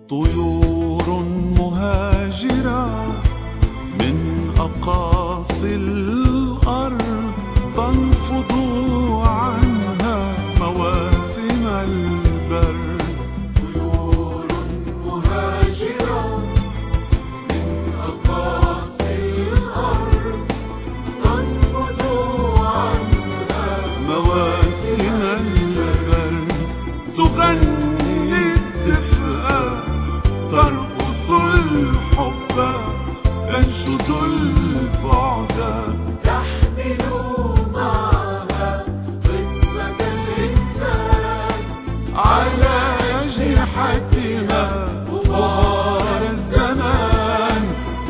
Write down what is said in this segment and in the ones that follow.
طيور مهاجرة من أقاصي الأرض تنفض عنها مواسم البرد. طيور مهاجرة من أقاصي الأرض تنفض عنها مواسم البرد. تغني الدفء ترقص الحب تنشد البعد. تحمل معها قصة الإنسان على أجنحتها غبار الزمان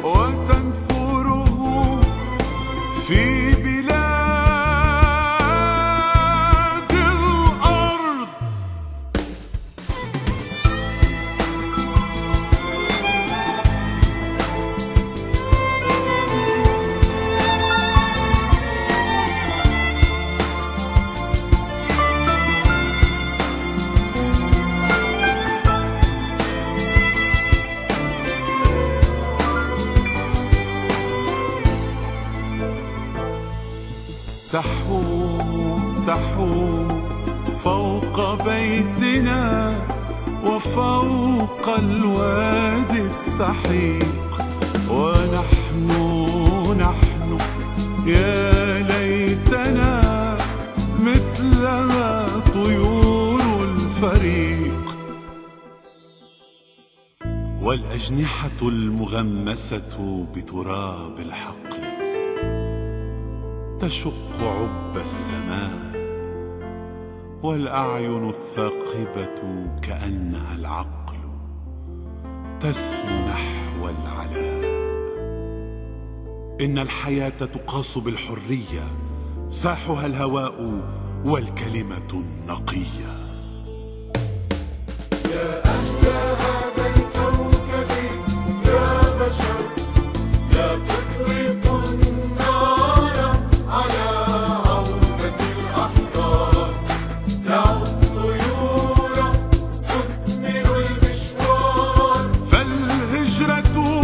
وتنثره في بلاد الأرض. تحوم فوق بيتنا وفوق الوادي السحيق. ونحن يا ليتنا مثلها طيور الفريق. والأجنحة المغمسة بتراب الحقل تشق عب السماء. والأعين الثاقبة كأنها العقل تسمو نحو العلام. إن الحياة تقاس بالحرية، ساحها الهواء والكلمة النقية. يا أهل هذا الكوكب يا بشر لا تطلقوا النار على عودة الأحرار. دعوا الطيور تكمل المشوار. فالهجرة